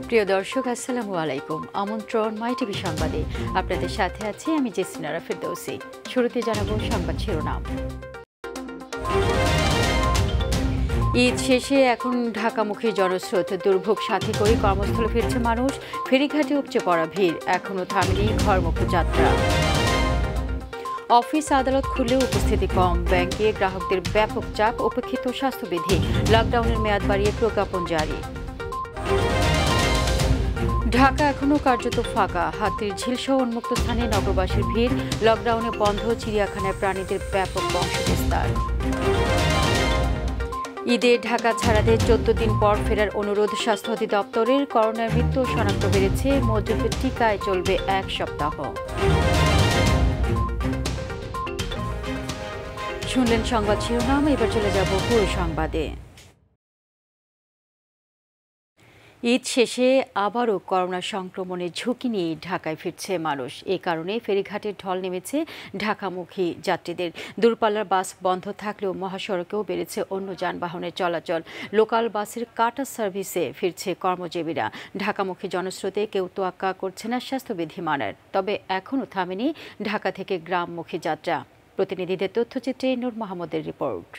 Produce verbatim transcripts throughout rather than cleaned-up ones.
প্রিয় দর্শক আসসালামু আলাইকুম। আমন্ত্রণ মাইটিভি সংবাদে আপনাদের সাথে আছি আমি জেসিনা ফেরদৌসী। শুরুতে জানাবো সংবাদ শিরোনাম। ঈদ শেষে এখন ঢাকামুখী জনস্রোত, দুর্ভোগ সাথে করে কর্মস্থলে ফিরছে মানুষ, ফেরিঘাটে উপচে পড়া ভিড়, এখনও থামেনি ঘরমুখী যাত্রা। অফিস আদালত খুললেও উপস্থিতি কম, ব্যাংকে গ্রাহকদের ব্যাপক চাপ, উপেক্ষিত স্বাস্থ্যবিধি, লকডাউনের মেয়াদ বাড়িয়ে প্রজ্ঞাপন জারি। ঢাকা এখনও কার্যত ফাঁকা, হাতির ঝিলসহ উন্মুক্ত স্থানে নগরবাসীর ভিড়, লকডাউনে বন্ধ চিড়িয়াখানায় প্রাণীদের ব্যাপক বংশবিস্তার। ঈদে ঢাকা ছাড়াতে চোদ্দ দিন পর ফেরার অনুরোধ স্বাস্থ্য অধিদপ্তরের, করোনার মৃত্যু শনাক্ত বেড়েছে, মজুরির টিকায় চলবে এক সপ্তাহ। শুনলেন সংবাদ শিরোনাম, এবার চলে যাব পুরো সংবাদে। ঈদ শেষে আবারও করোনা সংক্রমণের ঝুঁকি নিয়ে ঢাকায় ফিরছে মানুষ। এ কারণে ফেরিঘাটের ঢল নেমেছে ঢাকামুখী যাত্রীদের। দূরপাল্লার বাস বন্ধ থাকলেও মহাসড়কেও বেড়েছে অন্য যানবাহনের চলাচল। লোকাল বাসের কাটা সার্ভিসে ফিরছে কর্মজীবীরা। ঢাকামুখী জনস্রোতে কেউ তোয়াক্কা করছে না স্বাস্থ্যবিধি মানার। তবে এখনও থামেনি ঢাকা থেকে গ্রামমুখী যাত্রা। প্রতিনিধিদের তথ্যচিত্রে নূর মোহাম্মদের রিপোর্ট।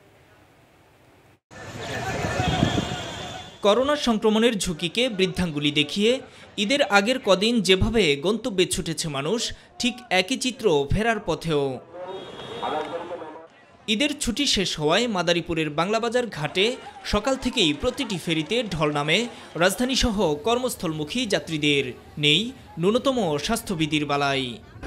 করোনা সংক্রমণের ঝুঁকিকে বৃদ্ধাঙ্গুলি দেখিয়ে ঈদের আগের কদিন যেভাবে গন্তব্যে ছুটেছে মানুষ, ঠিক একই চিত্র ফেরার পথেও। ঈদের ছুটি শেষ হওয়ায় মাদারীপুরের বাংলাবাজার ঘাটে সকাল থেকেই প্রতিটি ফেরিতে ঢল নামে রাজধানীসহ কর্মস্থলমুখী যাত্রীদের। নেই ন্যূনতম স্বাস্থ্যবিধির বালাই।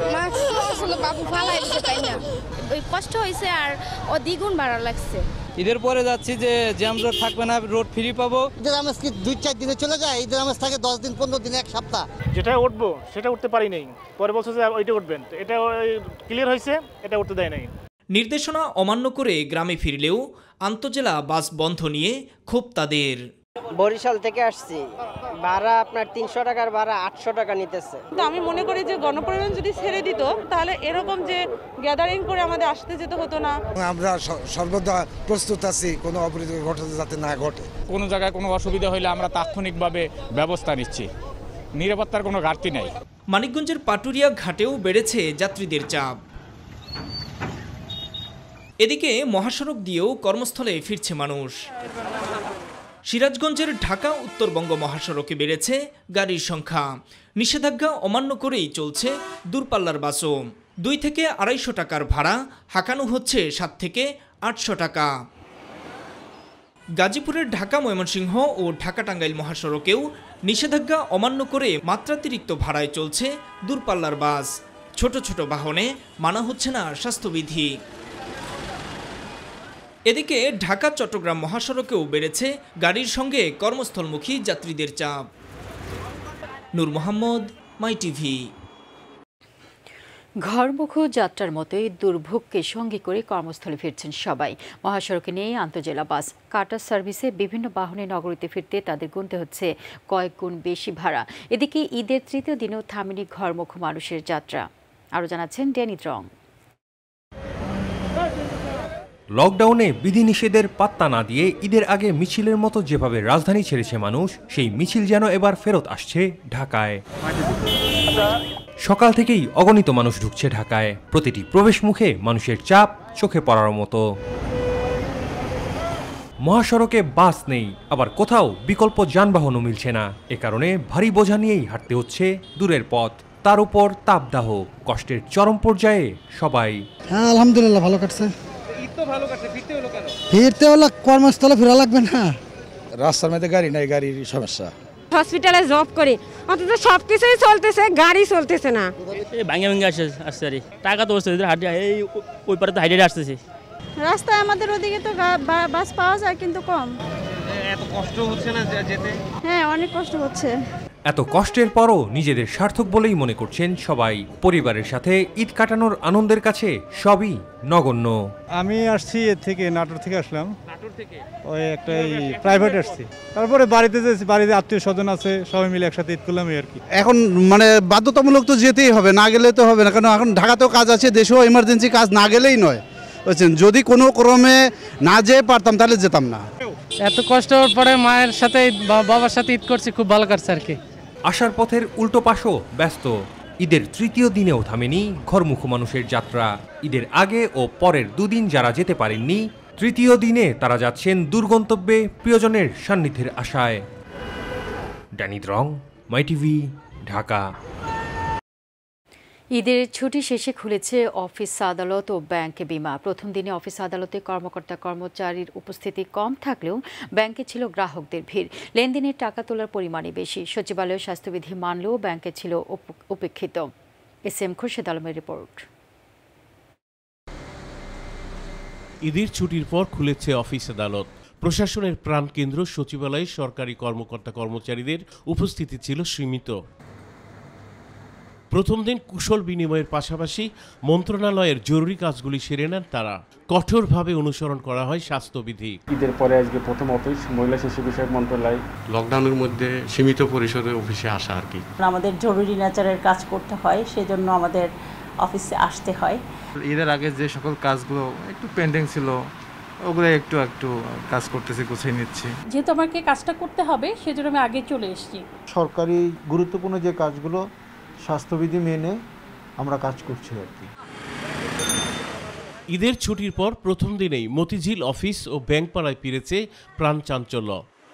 কষ্ট হয়েছে আর ও দ্বিগুণ ভাড়া লাগছে। ঈদের পরে যাচ্ছি যে জ্যাম রোড থাকবে না, রোড ফ্রি পাবো। ঈদের আমেজ কি দুই চার দিনে চলে যায়, ঈদের আমেজ থাকে দশ দিন পনেরো দিন এক সপ্তাহ। যেটা উঠবো সেটা উঠতে পারি নাই, পরে বলছে যে ওইটা উঠবেন, এটা ক্লিয়ার হয়েছে, এটা উঠতে দেয় নাই। নির্দেশনা অমান্য করে গ্রামে ফিরলেও আন্তজেলা বাস বন্ধ নিয়ে ক্ষোভ তাদের। বরিশাল থেকে আসছি, ভাড়া আপনার তিনশো টাকার ভাড়া আটশো টাকা নিতেছে। আমি মনে করি যে গণপরিবহন যদি ছেড়ে দিত তাহলে এরকম যে গ্যাদারিং করে আমাদের আসতে যেতে হতো না। আমরা সর্বদা প্রস্তুত আছি কোনো অপ্রীতিকর ঘটনা যাতে না ঘটে। কোনো জায়গায় কোনো অসুবিধা হলে আমরা তাৎক্ষণিকভাবে ব্যবস্থা নিচ্ছি, নিরাপত্তার কোনো ঘাটতি নাই। মানিকগঞ্জের পাটুরিয়া ঘাটেও বেড়েছে যাত্রীদের চাপ। এদিকে মহাসড়ক দিয়েও কর্মস্থলে ফিরছে মানুষ। সিরাজগঞ্জের ঢাকা উত্তরবঙ্গ মহাসড়কে বেড়েছে গাড়ির সংখ্যা। নিষেধাজ্ঞা অমান্য করেই চলছে দূরপাল্লার বাসও। দুই থেকে আড়াইশো টাকার ভাড়া হাঁকানো হচ্ছে সাত থেকে আটশো টাকা। গাজীপুরের ঢাকা ময়মনসিংহ ও ঢাকা টাঙ্গাইল মহাসড়কেও নিষেধাজ্ঞা অমান্য করে মাত্রাতিরিক্ত ভাড়ায় চলছে দূরপাল্লার বাস। ছোট ছোট বাহনে মানা হচ্ছে না স্বাস্থ্যবিধি। এদিকে ঢাকা চট্টগ্রাম মহাসড়কেও বেড়েছে গাড়ির সঙ্গে কর্মস্থলমুখী যাত্রীদের চাপ। নূর মোহাম্মদ, মাইটিভি। ঘরমুখী যাত্রার মতোই দুর্ভোগকে সঙ্গে করে কর্মস্থলে ফিরছেন সবাই। মহাসড়কে নেই আন্তজেলা বাস, কাটা সার্ভিসে বিভিন্ন বাহনে নগরীতে ফিরতে তাদের গুনতে হচ্ছে কয়েক গুণ বেশি ভাড়া। এদিকে ঈদের তৃতীয় দিনেও থামেনি ঘরমুখী মানুষের যাত্রা। আরও জানাচ্ছেন ড্যানি রং। লকডাউনে বিধিনিষেধের পাত্তা না দিয়ে ঈদের আগে মিছিলের মতো যেভাবে রাজধানী ছেড়েছে মানুষ, সেই মিছিল যেন এবার ফেরত আসছে ঢাকায়। সকাল থেকেই অগণিত মানুষ ঢুকছে ঢাকায়। প্রতিটি প্রবেশ মুখে মানুষের চাপ চোখে পড়ার মতো। মহাসড়কে বাস নেই, আবার কোথাও বিকল্প যানবাহনও মিলছে না। এ কারণে ভারী বোঝা নিয়েই হাঁটতে হচ্ছে দূরের পথ। তার উপর তাপদাহ, কষ্টের চরম পর্যায়ে সবাই। হ্যাঁ আলহামদুলিল্লাহ ভালো কাটছে। ফিরতে হলো কর্মস্থলে ফেরা লাগবে না। রাস্তার মধ্যে গাড়ি নাই, গাড়ির সমস্যা। হসপিটালে জব করি, অথচ সব কিছুই চলতেছে, গাড়ি চলতেছে না। ভাঙে ভাঙে আসছে আসছে আর টাকা তো হাঁটে এই ওই পারে তো হাইডে আসতেছে। রাস্তায় আমাদের ওদিকে তো বাস পাওয়া যায় কিন্তু কম। এত কষ্ট হচ্ছে না যেতে? হ্যাঁ অনেক কষ্ট হচ্ছে। এত কষ্টের পরও নিজেদের সার্থক বলেই মনে করছেন সবাই। পরিবারের সাথে ঈদ কাটানোর আনন্দের কাছে সবই নগণ্য। আমি আসছি এর থেকে, নাটোর থেকে আসলাম। নাটোর থেকে ওই একটা প্রাইভেট আসছি, তারপরে বাড়িতে যেছি, বাড়িতে আত্মীয় স্বজন আছে, সবাই মিলে একসাথে ঈদ করলাম আর কি। এখন মানে বাধ্যতামূলক তো যেতেই হবে, না গেলে তো হবে না, কারণ এখন ঢাকাতেও কাজ আছে, দেশেও এমার্জেন্সি কাজ না গেলেই নয়। বুঝছেন, যদি কোনো ক্রমে না যেয়ে পারতাম তাহলে যেতাম না। এত কষ্ট পরে মায়ের সাথে বাবার সাথে ঈদ করছি, খুব ভালো কাটছে আর কি। আসার পথের উল্টো পাশও ব্যস্ত। ঈদের তৃতীয় দিনেও থামেনি ঘরমুখ মানুষের যাত্রা। ঈদের আগে ও পরের দুদিন যারা যেতে পারেননি, তৃতীয় দিনে তারা যাচ্ছেন দূরগন্তব্যে প্রিয়জনের সান্নিধ্যের আশায়। ড্যানিদ রং, মাইটিভি, ঢাকা। ঈদের ছুটি শেষে খুলেছে অফিস আদালত ও ব্যাংক বিমা। প্রথম দিনে অফিস আদালতে কর্মকর্তা কর্মচারীর উপস্থিতি কম থাকলেও ব্যাংকে ছিল গ্রাহকদের ভিড়। লেনদেনের টাকা তোলার পরিমাণই বেশি। সচিবালয় স্বাস্থ্যবিধি মানলেও ব্যাংকে ছিল উপেক্ষিত। এস এম খুরশেদ আলমের রিপোর্ট। ঈদের ছুটির পর খুলেছে অফিস আদালত। প্রশাসনের প্রাণকেন্দ্র সচিবালয়ে সরকারি কর্মকর্তা কর্মচারীদের উপস্থিতি ছিল সীমিত। প্রথম দিন কুশল বিনিময়ের পাশাপাশি মন্ত্রণালয়ের জরুরি কাজগুলি সেরে নেন তারা। কঠোরভাবে অনুসরণ করা হয় স্বাস্থ্যবিধি। ঈদের পরে আজকে প্রথম অফিস মহিলা শিশু বিষয়ক মন্ত্রণালয়। লকডাউনের মধ্যে সীমিত পরিসরে অফিসে আসা আর কি। আমাদের জরুরি নেচারের কাজ করতে হয়, সেজন্য আমাদের অফিসে আসতে হয়। ঈদের আগে যে সকল কাজগুলো একটু পেন্ডিং ছিল ওগুলো একটু একটু কাজ করতেছি, গুছিয়ে নিচ্ছি। যেহেতু আমাকে কাজটা করতে হবে সেজন্য আমি আগে চলে এসেছি। সরকারি গুরুত্বপূর্ণ যে কাজগুলো স্বাস্থ্যবিধি মেনে আমরা কাজ করছি আর কি। ঈদের ছুটির পর প্রথম দিনেই মতিঝিল অফিস ও ব্যাংকপাড়ায় ফিরেছে প্রাণ চাঞ্চল্য।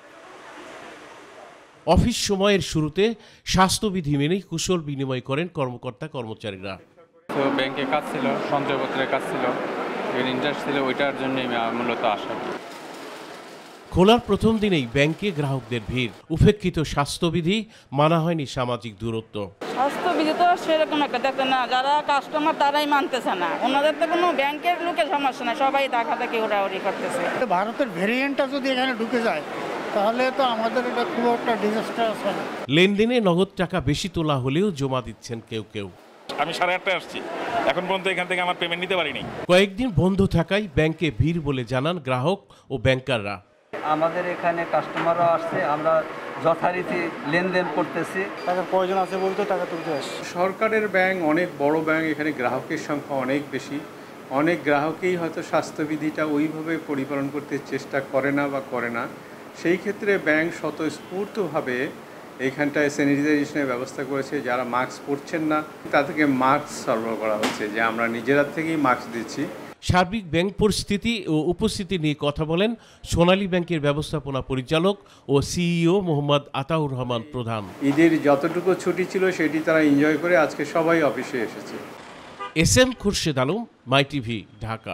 অফিস সময়ের শুরুতে স্বাস্থ্যবিধি মেনেই কুশল বিনিময় করেন কর্মকর্তা কর্মচারীরা। তো ব্যাংকে কাজ ছিল, সঞ্চয়পত্রের কাজ ছিল, ইন্টারেস্ট ছিল, ওইটার জন্যই মূলত আসা। খোলার প্রথম দিনেই ব্যাংকে গ্রাহকদের ভিড়। উপেক্ষিত স্বাস্থ্যবিধি, মানা হয়নি সামাজিক দূরত্ব। স্বাস্থ্যবিধি তো সেরকম একটা দেখতে না, যারা কাস্টমার তারাই মানতেছে না। ওনাদের তো কোনো ব্যাংকের লোকের সমস্যা না, সবাই টাকাটাকে ওরাওরি করতেছে। ভারতের ভেরিয়েন্টটা যদি এখানে ঢুকে যায় তাহলে তো আমাদের এটা খুব একটা ডিজাস্টার হবে। লেনদেনে নগদ টাকা বেশি তোলা হলেও জমা দিচ্ছেন কেউ কেউ। আমি সাড়ে আটটায় আসছি, এখন পর্যন্ত এখান থেকে আমার পেমেন্ট নিতে পারিনি। কয়েকদিন বন্ধ থাকায় ব্যাংকে ভিড় বলে জানান গ্রাহক ও ব্যাংকাররা। আমাদের এখানে কাস্টমারও আসছে, আমরা যথারীতি লেনদেন করতেছি। টাকার প্রয়োজন আছে বলতে টাকা তুলতে আসছে। সরকারের ব্যাংক অনেক বড় ব্যাংক, এখানে গ্রাহকের সংখ্যা অনেক বেশি। অনেক গ্রাহকেই হয়তো স্বাস্থ্যবিধিটা ওইভাবে পরিপালন করতে চেষ্টা করে না বা করে না। সেই ক্ষেত্রে ব্যাংক স্বতঃস্ফূর্তভাবে এইখানটায় স্যানিটাইজেশনের ব্যবস্থা করেছে। যারা মাস্ক পরছেন না তাদেরকে মাস্ক সরবরাহ করা হচ্ছে, যে আমরা নিজেরা থেকেই মাস্ক দিচ্ছি। সার্বিক ব্যাংক পরিস্থিতি ও উপস্থিতি নিয়ে কথা বলেন সোনালী ব্যাংকের ব্যবস্থাপনা পরিচালক ও সিইও মোহাম্মদ আতাউর রহমান প্রধান। ঈদের যতটুকু ছুটি ছিল সেটি তারা এনজয় করে আজকে সবাই অফিসে এসেছে। S M Khurshed Alam, My TV, Dhaka.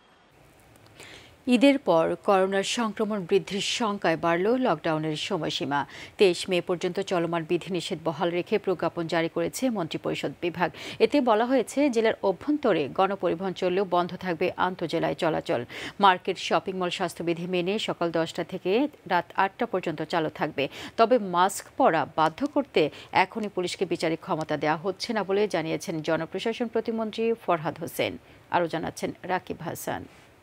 ঈদের পর করোনার সংক্রমণ বৃদ্ধির শঙ্কায় বাড়ল লকডাউনের সময়সীমা। তেইশ মে পর্যন্ত চলমান বিধিনিষেধ বহাল রেখে প্রজ্ঞাপন জারি করেছে মন্ত্রিপরিষদ বিভাগ। এতে বলা হয়েছে, জেলার অভ্যন্তরে গণপরিবহন চললেও বন্ধ থাকবে আন্তঃজেলায় চলাচল। মার্কেট, শপিং মল স্বাস্থ্যবিধি মেনে সকাল দশটা থেকে রাত আটটা পর্যন্ত চালু থাকবে। তবে মাস্ক পরা বাধ্য করতে এখনই পুলিশকে বিচারিক ক্ষমতা দেওয়া হচ্ছে না বলে জানিয়েছেন জনপ্রশাসন প্রতিমন্ত্রী ফরহাদ হোসেন। আরও জানাচ্ছেন রাকিব হাসান।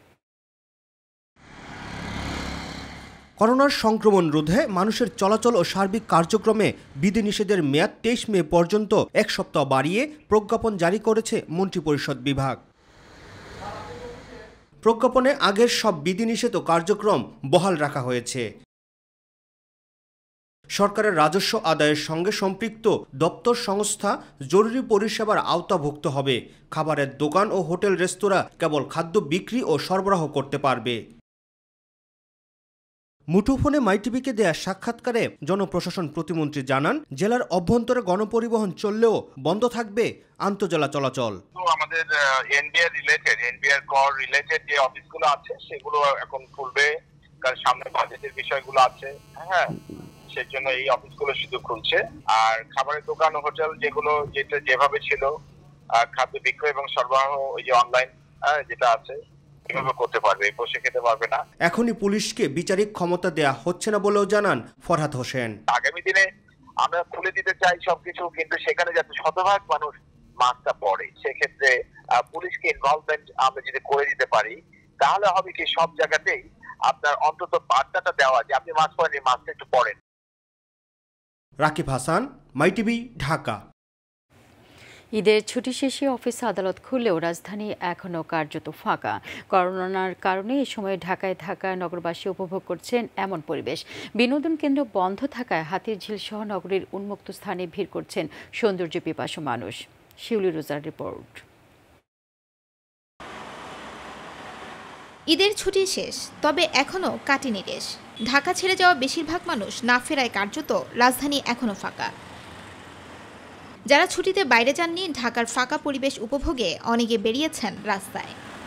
করোনার সংক্রমণ রোধে মানুষের চলাচল ও সার্বিক কার্যক্রমে বিধিনিষেধের মেয়াদ তেইশ মে পর্যন্ত এক সপ্তাহ বাড়িয়ে প্রজ্ঞাপন জারি করেছে মন্ত্রিপরিষদ বিভাগ। প্রজ্ঞাপনে আগের সব বিধিনিষেধ ও কার্যক্রম বহাল রাখা হয়েছে। সরকারের রাজস্ব আদায়ের সঙ্গে সম্পৃক্ত দপ্তর সংস্থা জরুরি পরিষেবার আওতাভুক্ত হবে। খাবারের দোকান ও হোটেল রেস্তোরাঁ কেবল খাদ্য বিক্রি ও সরবরাহ করতে পারবে। মুঠোফোনে মাইটিভিকে দেয়া সাক্ষাৎকারে জনপ্রশাসন প্রতিমন্ত্রী জানান, জেলার অভ্যন্তরে গণপরিবহন চললেও বন্ধ থাকবে আন্তঃজেলা চলাচল। আমাদের এনবিআর রিলেটেড এনবিআর কর রিলেটেড যে অফিসগুলো আছে সেগুলো এখন খুলবে, কারণ সামনে বাজেটের বিষয়গুলো আছে। হ্যাঁ, সেই জন্য এই অফিসগুলো শুধু খুলছে। আর খাবারের দোকান ও হোটেল যেগুলো যেটা যেভাবে ছিল খাদ্য বিক্রয় এবং সরবরাহ, ওই যে অনলাইন যেটা আছে করতে পারবে, বসে খেতে পারবে না। এখনই পুলিশকে বিচারিক ক্ষমতা দেয়া হচ্ছে না বলেও জানান ফরহাদ হোসেন। আগামী দিনে আমরা খুলে দিতে চাই সবকিছু, কিন্তু সেখানে যাতে শতভাগ মানুষ মাস্কটা পরে, সেক্ষেত্রে পুলিশকে ইনভলভমেন্ট আমরা যদি করে দিতে পারি তাহলে হবে কি সব জায়গাতেই আপনার অন্তত বার্তাটা দেওয়া যে আপনি মাস্ক পরেন, মাস্ক একটু পরেন। রাকিব হাসান, মাইটিভি, ঢাকা। ঈদের ছুটি শেষে অফিস আদালত খুললেও রাজধানী এখনও কার্যত ফাঁকা। করোনার কারণে এ সময় ঢাকায় থাকা নগরবাসী উপভোগ করছেন এমন পরিবেশ। বিনোদন কেন্দ্র বন্ধ থাকায় হাতিরঝিল সহ নগরীর উন্মুক্ত স্থানে ভিড় করছেন সৌন্দর্য পিপাসু মানুষ। শিউলি রোজার রিপোর্ট। ঈদের ছুটি শেষ, তবে এখনও কাটেনি রেশ। ঢাকা ছেড়ে যাওয়া বেশিরভাগ মানুষ না ফেরায় কার্যত রাজধানী এখনও ফাঁকা। যারা ছুটিতে বাইরে যাননি, ঢাকার ফাঁকা পরিবেশ উপভোগে অনেকে বেরিয়েছেন রাস্তায়।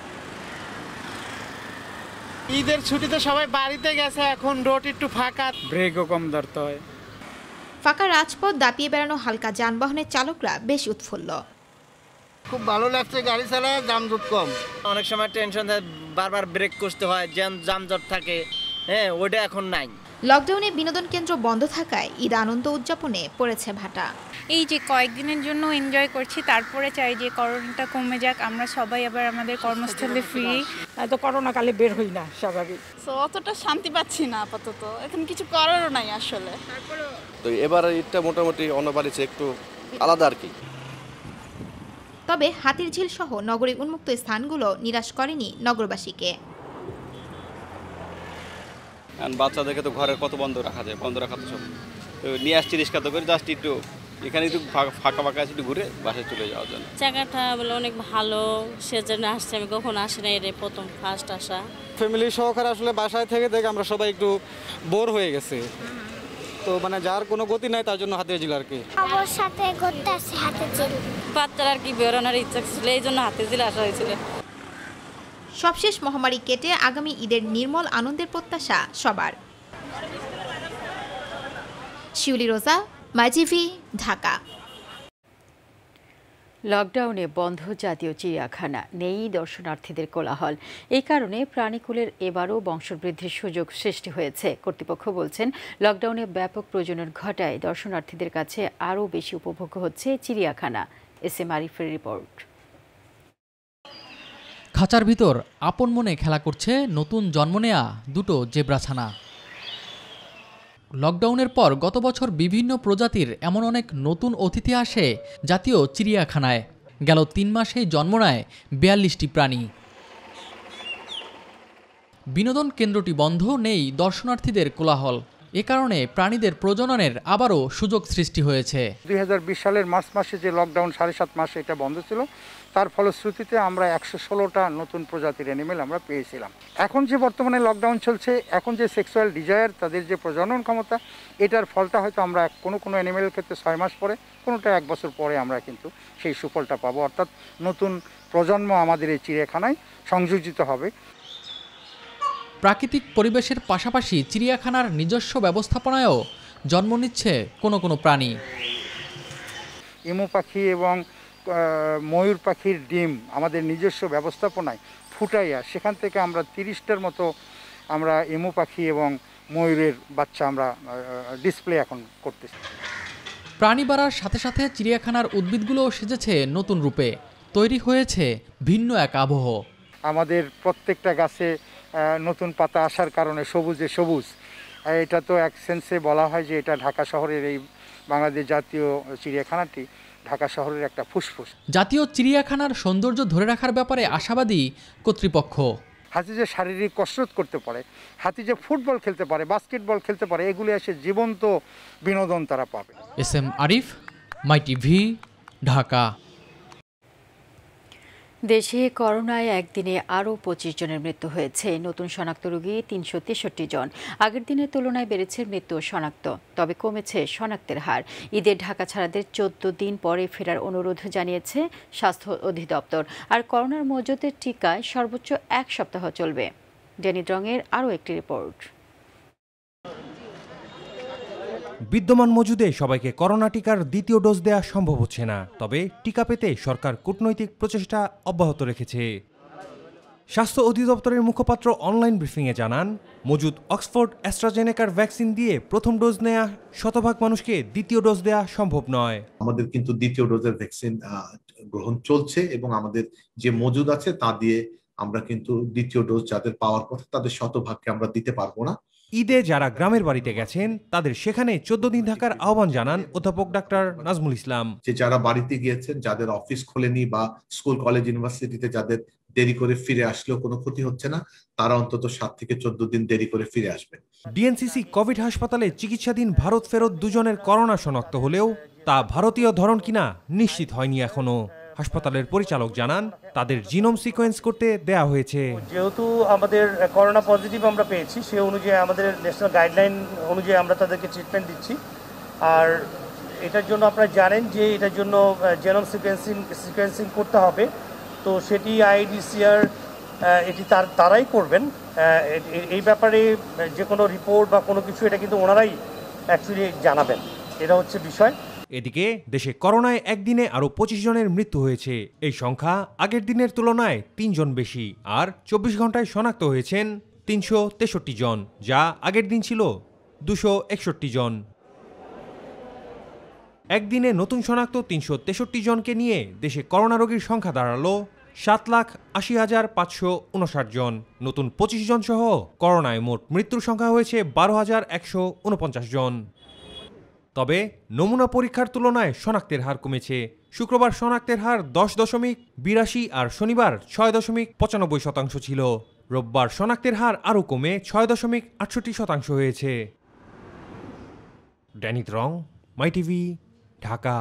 ঈদের ছুটিতে সবাই বাড়িতে গেছে, এখন রোড একটু ফাঁকা, ব্রেকও কম ধরতে হয়। ফাঁকা রাজপথ দাপিয়ে বেড়ানো হালকা যানবাহনের চালকরা বেশ উৎফুল্ল। খুব ভালো লাগছে, গাড়ি চালায় যানজট কম। অনেক সময় টেনশন থাকে, বারবার ব্রেক করতে হয়, যানজট থাকে, হ্যাঁ ওটা এখন নাই। লকডাউনে বিনোদন কেন্দ্র বন্ধ থাকায় ঈদ আনন্দ উদযাপনে পড়েছে ভাটা। এই যে কয়েকদিনের জন্য এনজয় করছি, তারপরে চাই যে করোনাটা কমে যাক, আমরা সবাই আবার আমাদের কর্মস্থলে ফিরি। তো করোনা কালে বের হই না, স্বাভাবিক। তো অতটা শান্তি পাচ্ছি না আপাতত, এখন কিছু করারও নাই আসলে। তো এবার ঈদটা মোটামুটি অন্য বাড়িতে একটু আলাদা আর কি। তবে হাতিরঝিল সহ নগরীর উন্মুক্ত স্থানগুলো নিরাশ করেনি নগরবাসীকে। বাচ্চাদেরকে তো ঘরে কত বন্ধ রাখা যায়, বন্ধ রাখা তো সব তো নিয়ে আসছি রিক্সা তো করে, জাস্ট একটু এখানে একটু ফাঁকা ফাঁকা আছে, একটু ঘুরে বাসায় চলে যাওয়ার জন্য। জায়গাটা বলে অনেক ভালো, সেজন্য আসছে, আমি কখনো আসি না, এর প্রথম ফার্স্ট আসা। ফ্যামিলি সহকারে আসলে বাসায় থেকে থেকে আমরা সবাই একটু বোর হয়ে গেছে, তো মানে যার কোনো গতি নাই তার জন্য হাতিরঝিল আর কি। আমার সাথে ঘুরতে আসছে হাতিরঝিল। বাচ্চারা আর কি বেরোনোর ইচ্ছা ছিল, এই জন্য হাতিরঝিল আসা হয়েছিল। সবশেষ মহামারী কেটে আগামী ঈদের নির্মল আনন্দের প্রত্যাশা সবার। শিউলি রোজা, মাইটিভি, ঢাকা। লকডাউনে বন্ধ জাতীয় চিড়িয়াখানা, নেই দর্শনার্থীদের কোলাহল। এই কারণে প্রাণীকুলের এবারও বংশবৃদ্ধির সুযোগ সৃষ্টি হয়েছে। কর্তৃপক্ষ বলছেন, লকডাউনে ব্যাপক প্রজনন ঘটায় দর্শনার্থীদের কাছে আরও বেশি উপভোগ্য হচ্ছে চিড়িয়াখানা। এস এম আরিফের রিপোর্ট। খাঁচার ভিতর আপন মনে খেলা করছে নতুন জন্ম নেয়া দুটো জেব্রাছানা। লকডাউনের পর গত বছর বিভিন্ন প্রজাতির এমন অনেক নতুন অতিথি আসে জাতীয় চিড়িয়াখানায়। গেল তিন মাসেই জন্ম নেয় বিয়াল্লিশটি প্রাণী। বিনোদন কেন্দ্রটি বন্ধ, নেই দর্শনার্থীদের কোলাহল। এ কারণে প্রাণীদের প্রজননের আবারও সুযোগ সৃষ্টি হয়েছে। দুই হাজার বিশ সালের মার্চ মাসে যে লকডাউন সাড়ে সাত মাসে এটা বন্ধ ছিল, তার ফলশ্রুতিতে আমরা একশো ষোলোটা নতুন প্রজাতির অ্যানিমেল আমরা পেয়েছিলাম। এখন যে বর্তমানে লকডাউন চলছে, এখন যে সেক্সুয়াল ডিজায়ার, তাদের যে প্রজনন ক্ষমতা, এটার ফলটা হয়তো আমরা কোনো কোনো অ্যানিমেলের ক্ষেত্রে ছয় মাস পরে, কোনোটা এক বছর পরে আমরা কিন্তু সেই সুফলটা পাবো। অর্থাৎ নতুন প্রজন্ম আমাদের এই চিড়িয়াখানায় সংযোজিত হবে। প্রাকৃতিক পরিবেশের পাশাপাশি চিড়িয়াখানার নিজস্ব ব্যবস্থাপনায়ও জন্ম নিচ্ছে কোনো কোনো প্রাণী। ইমু পাখি এবং ময়ূর পাখির ডিম আমাদের নিজস্ব ব্যবস্থাপনায় ফুটাইয়া সেখান থেকে আমরা তিরিশটার মতো আমরা ইমু পাখি এবং ময়ূরের বাচ্চা আমরা ডিসপ্লে এখন করতেছি। প্রাণী বাড়ার সাথে সাথে চিড়িয়াখানার উদ্ভিদগুলোও সেজেছে নতুন রূপে। তৈরি হয়েছে ভিন্ন এক আবহ। আমাদের প্রত্যেকটা গাছে নতুন পাতা আসার কারণে সবুজে সবুজ। এটা তো এক সেন্সে বলা হয় যে এটা ঢাকা শহরের এই বাংলাদেশ জাতীয় চিড়িয়াখানাটি ঢাকা শহরের একটা ফুসফুস। জাতীয় চিড়িয়াখানার সৌন্দর্য ধরে রাখার ব্যাপারে আশাবাদী কর্তৃপক্ষ। হাতি যে শারীরিক কসরত করতে পারে, হাতি যে ফুটবল খেলতে পারে, বাস্কেটবল খেলতে পারে, এগুলি এসে জীবন্ত বিনোদন তারা পাবে। S M Arif, My TV, Dhaka. দেশে করোনায় একদিনে আরও পঁচিশ জনের মৃত্যু হয়েছে। নতুন শনাক্ত রোগী তিনশো তেষট্টি জন। আগের দিনের তুলনায় বেড়েছে মৃত্যু শনাক্ত, তবে কমেছে শনাক্তের হার। ঈদের ঢাকা ছাড়াদের চোদ্দ দিন পরে ফেরার অনুরোধ জানিয়েছে স্বাস্থ্য অধিদপ্তর। আর করোনার মজুদের টিকায় সর্বোচ্চ এক সপ্তাহ চলবে। ডেনি রঙের আরও একটি রিপোর্ট। বিদ্যমান মজুদে সবাইকে করোনা টিকার দ্বিতীয় ডোজ দেওয়া সম্ভব হচ্ছে না, তবে টিকা পেতে সরকার কূটনৈতিক প্রচেষ্টা অব্যাহত রেখেছে। স্বাস্থ্য অধিদপ্তরের মুখপাত্র অনলাইন ব্রিফিংয়ে জানান, মজুদ অক্সফোর্ড অ্যাস্ট্রাজেনেকার ভ্যাকসিন দিয়ে প্রথম ডোজ নেয়া শতভাগ মানুষকে দ্বিতীয় ডোজ দেওয়া সম্ভব নয়। আমাদের কিন্তু দ্বিতীয় ডোজের ভ্যাকসিন গ্রহণ চলছে এবং আমাদের যে মজুদ আছে তা দিয়ে আমরা কিন্তু দ্বিতীয় ডোজ যাদের পাওয়ার কথা তাদের শতভাগকে আমরা দিতে পারবো না। ঈদে যারা গ্রামের বাড়িতে গেছেন তাদের সেখানে চোদ্দ দিন থাকার আহ্বান জানান অধ্যাপক ডাক্তার নাজমুল ইসলাম। যে যারা বাড়িতে গিয়েছেন, যাদের অফিস খোলেনি বা স্কুল কলেজ ইউনিভার্সিটিতে যাদের দেরি করে ফিরে আসলেও কোনো ক্ষতি হচ্ছে না, তারা অন্তত সাত থেকে চোদ্দ দিন দেরি করে ফিরে আসবেন। ডিএনসিসি কোভিড হাসপাতালে চিকিৎসাধীন ভারত ফেরত দুজনের করোনা শনাক্ত হলেও তা ভারতীয় ধরন কিনা নিশ্চিত হয়নি এখনো। হাসপাতালের পরিচালক জানান তাদের জিনোম সিকোয়েন্স করতে দেয়া হয়েছে। যেহেতু আমাদের করোনা পজিটিভ আমরা পেয়েছি, সে অনুযায়ী আমাদের ন্যাশনাল গাইডলাইন অনুযায়ী আমরা তাদেরকে ট্রিটমেন্ট দিচ্ছি। আর এটার জন্য আপনারা জানেন যে এটার জন্য জিনোম সিকোয়েন্সিং সিকোয়েন্সিং করতে হবে, তো সেটি আইডিসিআর এটি তার তারাই করবেন। এই ব্যাপারে যে কোনো রিপোর্ট বা কোনো কিছু এটা কিন্তু ওনারাই অ্যাকচুয়ালি জানাবেন, এটা হচ্ছে বিষয়। এদিকে দেশে করোনায় একদিনে আরও পঁচিশ জনের মৃত্যু হয়েছে। এই সংখ্যা আগের দিনের তুলনায় তিনজন বেশি। আর চব্বিশ ঘন্টায় শনাক্ত হয়েছেন তিনশো তেষট্টি জন, যা আগের দিন ছিল দুশো একষট্টি জন। একদিনে নতুন শনাক্ত তিনশো তেষট্টি জনকে নিয়ে দেশে করোনা রোগীর সংখ্যা দাঁড়ালো সাত লাখ আশি হাজার পাঁচশো উনষাট জন। নতুন পঁচিশ জন সহ করোনায় মোট মৃত্যুর সংখ্যা হয়েছে বারো হাজার একশো উনপঞ্চাশ জন। তবে নমুনা পরীক্ষার তুলনায় শনাক্তের হার কমেছে। শুক্রবার শনাক্তের হার দশ দশমিক বিরাশি আর শনিবার ছয় দশমিক পঁচানব্বই শতাংশ ছিল। রোববার শনাক্তের হার আরও কমে ছয় দশমিক আটষট্টি শতাংশ হয়েছে। ড্যানিত রং, মাইটিভি, ঢাকা।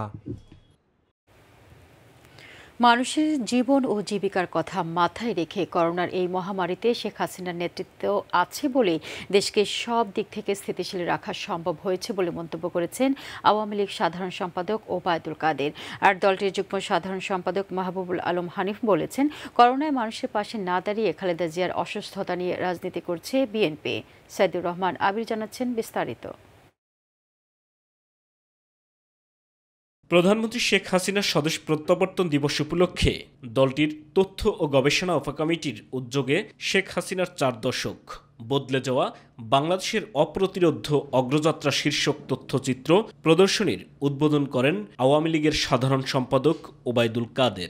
মানুষের জীবন ও জীবিকার কথা মাথায় রেখে করোনার এই মহামারীতে শেখ হাসিনার নেতৃত্ব আছে বলে দেশকে সব দিক থেকে স্থিতিশীল রাখা সম্ভব হয়েছে বলে মন্তব্য করেছেন আওয়ামী লীগ সাধারণ সম্পাদক ওবায়দুল কাদের। আর দলটির যুগ্ম সাধারণ সম্পাদক মাহবুবুল আলম হানিফ বলেছেন, করোনায় মানুষের পাশে না দাঁড়িয়ে খালেদা জিয়ার অসুস্থতা নিয়ে রাজনীতি করছে বিএনপি। সাইদুর রহমান আবির জানাচ্ছেন বিস্তারিত। প্রধানমন্ত্রী শেখ হাসিনার স্বদেশ প্রত্যাবর্তন দিবস উপলক্ষে দলটির তথ্য ও গবেষণা উপকমিটির উদ্যোগে শেখ হাসিনার চার দশক বদলে যাওয়া বাংলাদেশের অপ্রতিরোধ্য অগ্রযাত্রা শীর্ষক তথ্যচিত্র প্রদর্শনীর উদ্বোধন করেন আওয়ামী লীগের সাধারণ সম্পাদক ওবায়দুল কাদের।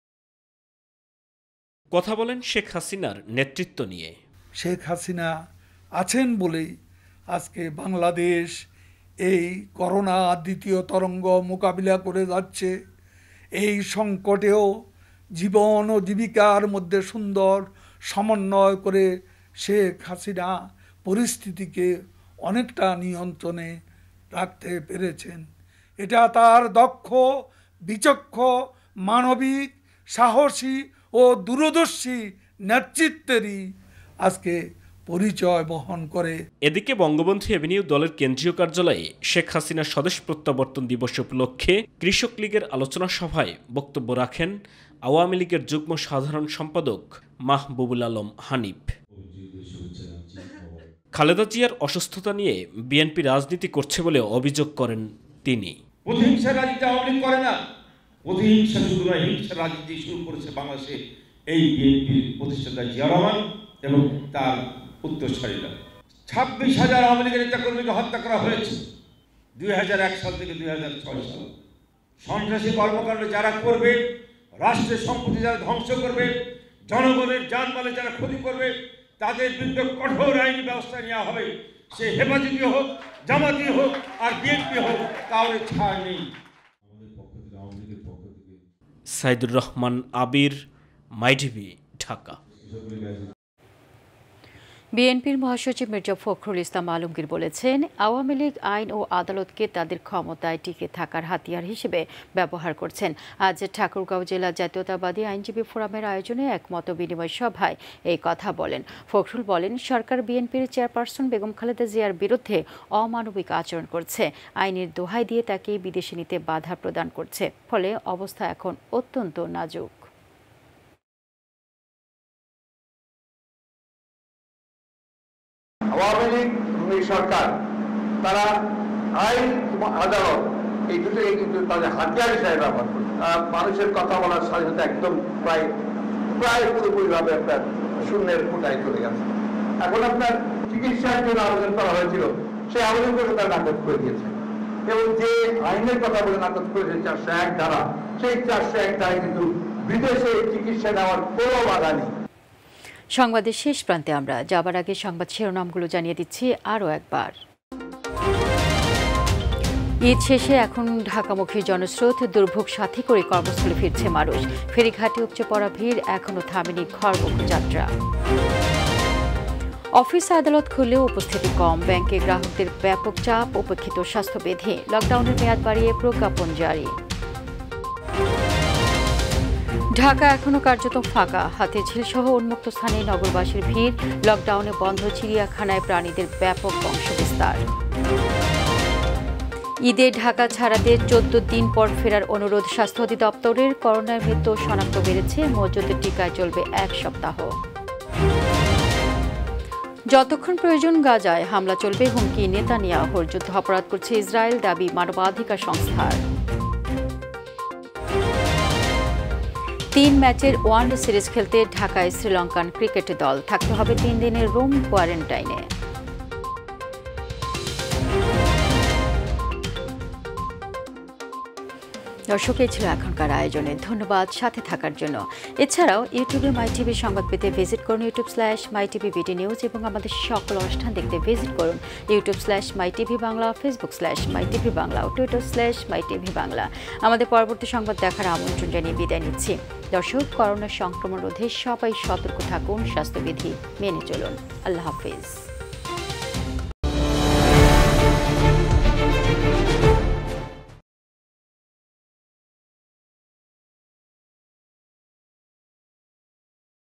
কথা বলেন শেখ হাসিনার নেতৃত্ব নিয়ে। শেখ হাসিনা আছেন বলেই আজকে বাংলাদেশ এই করোনা দ্বিতীয় তরঙ্গ মোকাবিলা করে যাচ্ছে। এই সংকটেও জীবন ও জীবিকার মধ্যে সুন্দর সমন্বয় করে শেখ হাসিনা পরিস্থিতিকে অনেকটা নিয়ন্ত্রণে রাখতে পেরেছেন। এটা তার দক্ষ, বিচক্ষণ, মানবিক, সাহসী ও দূরদর্শী নেতৃত্বেরই আজকে পরিচয় বহন করে। এদিকে বঙ্গবন্ধু এভিনিউ দলের কেন্দ্রীয় কার্যালয়ে শেখ হাসিনার স্বদেশ প্রত্যাবর্তন দিবস উপলক্ষে কৃষক লীগের আলোচনা সভায় বক্তব্য রাখেন আওয়ামী লীগের যুগ্ম সাধারণ সম্পাদক মাহবুবুল আলম হানিফ। খালেদা জিয়ার অসুস্থতা নিয়ে বিএনপি রাজনীতি করছে বলে অভিযোগ করেন তিনি। প্রতিহিংসা রাজনীতি আওয়ামী লীগ করে না, প্রতিহিংসা শুধু নয়, হিংসা রাজনীতি শুরু করেছে বাংলাদেশে এই বিএনপির প্রতিষ্ঠাতা জিয়া রহমান এবং তার উত্তরসূরিরা। ছাব্বিশ হাজার আওয়ামী লীগের নেতাকর্মীকে হত্যা করা হয়েছে দুই হাজার এক সাল থেকে দুই হাজার ছয় সাল। সন্ত্রাসী কর্মকাণ্ড যারা করবে, রাষ্ট্রের সম্পত্তি যারা ধ্বংস করবে, জনগণের জানমালে যারা ক্ষতি করবে, তাদের বিরুদ্ধে কঠোর আইনি ব্যবস্থা নেওয়া হবে। সে হেফাজতি হোক, জামাতি হোক আর বিএনপি হোক, কাউরে ছাড় নেই। সাইদুর রহমান আবির, মাইটিভি, ঢাকা। বিএনপির মহাসচিব মির্জা ফখরুল ইসলাম আলমগীর বলেছেন, আওয়ামী লীগ আইন ও আদালতকে তাদের ক্ষমতায় টিকে থাকার হাতিয়ার হিসেবে ব্যবহার করছেন। আজ ঠাকুরগাঁও জেলা জাতীয়তাবাদী আইনজীবী ফোরামের আয়োজনে এক মত বিনিময় সভায় এই কথা বলেন। ফখরুল বলেন, সরকার বিএনপির চেয়ারপারসন বেগম খালেদা জিয়ার বিরুদ্ধে অমানবিক আচরণ করছে, আইনের দোহাই দিয়ে তাকে বিদেশে নিতে বাধা প্রদান করছে, ফলে অবস্থা এখন অত্যন্ত নাজুক। আওয়ামী লীগ সরকার তারা আইন আদালত এই দুটোকে কিন্তু তাদের হাতিয়ার হিসাবে ব্যবহার করে। মানুষের কথা বলার স্বাধীনতা একদম প্রায় প্রায় পুরোপুরিভাবে আপনার শূন্যের কোটায় চলে গেছে। এখন আপনার চিকিৎসার জন্য আবেদন করা হয়েছিল, সেই আবেদন করে তারা নাকচ করে দিয়েছে এবং যে আইনের কথা বলে নাকচ করেছে চারশো এক ধারা, সেই চারশো এক ধারায় কিন্তু বিদেশে চিকিৎসা নেওয়ার কোনো বাধা নেই। সংবাদের শেষ প্রান্তে আমরা যাবার আগে সংবাদ শিরোনামগুলো জানিয়ে দিচ্ছি আরও একবার। ঈদ শেষে এখন ঢাকামুখী জনস্রোত, দুর্ভোগ সাথী করে কর্মস্থলে ফিরছে মানুষ। ফেরিঘাটে উপচে পড়া ভিড়, এখনও থামেনি ঘরমুখ যাত্রা। অফিস আদালত খুললেও উপস্থিতি কম, ব্যাংকে গ্রাহকদের ব্যাপক চাপ, উপেক্ষিত স্বাস্থ্যবিধি। লকডাউনের মেয়াদ বাড়িয়ে প্রজ্ঞাপন জারি। ঢাকা এখনও কার্যত ফাঁকা, হাতিঝিল সহ উন্মুক্ত স্থানে নগরবাসীর ভিড়। লকডাউনে বন্ধ চিড়িয়াখানায় প্রাণীদের ব্যাপক বংশবিস্তার। ঈদে ঢাকা ছাড়াতে চোদ্দ দিন পর ফেরার অনুরোধ স্বাস্থ্য অধিদপ্তরের। করোনার মৃত্যু শনাক্ত বেড়েছে, মজুদের টিকায় চলবে এক সপ্তাহ। যতক্ষণ প্রয়োজন গাজায় হামলা চলবে, হুমকি নেতানিয়াহুর। যুদ্ধ অপরাধ করছে ইসরায়েল, দাবি মানবাধিকার সংস্থার। তিন ম্যাচের ওয়ানডে সিরিজ খেলতে ঢাকায় শ্রীলঙ্কান ক্রিকেট দল, থাকতে হবে তিন দিনের রুম কোয়ারেন্টাইনে। দর্শক, এই ছিল এখনকার আয়োজনে, ধন্যবাদ সাথে থাকার জন্য। এছাড়াও ইউটিউবে মাই টিভি সংবাদ পেতে ভিজিট করুন YouTube slash My TV BD news, এবং আমাদের সকল অনুষ্ঠান দেখতে ভিজিট করুন YouTube slash My TV Bangla, Facebook slash My TV Bangla ও Twitter slash My TV Bangla. আমাদের পরবর্তী সংবাদ দেখার আমন্ত্রণ জানিয়ে বিদায় নিচ্ছি। দর্শক, করোনা সংক্রমণ রোধে সবাই সতর্ক থাকুন, স্বাস্থ্যবিধি মেনে চলুন। আল্লাহ হাফিজ।